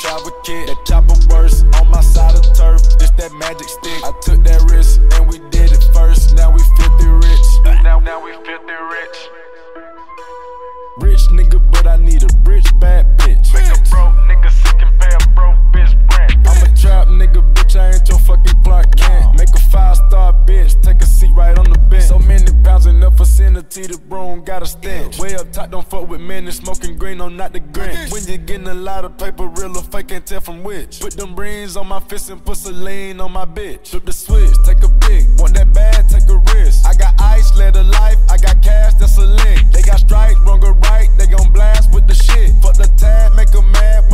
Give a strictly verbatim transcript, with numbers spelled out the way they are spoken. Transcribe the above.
shower kit. That chopper worse on my side of turf. This that magic stick. I took that risk and we did it first. Now we filthy rich. Now, now we filthy rich. Rich nigga, but I need a rich bad bitch. Make a broke nigga sick and pay a broke bitch rent. I'm a trap nigga, bitch, I ain't your fucking Clark Kent. Make a five-star bitch, take a seat right on the bench. So many pounds enough vicinity, the broom got a stench. Way up top, don't fuck with men and smoking green, no, not the Grinch. When you getting a lot of paper, real or fake, can't tell from which. Put them rings on my fist and put Celine on my bitch. Flip the switch, take a pic, want that bad, take a risk. I got ice, let a life, I got cash, that's a link. They got stripes, wrong or right, they gon' blast with the shit. Fuck the tag, make 'em mad.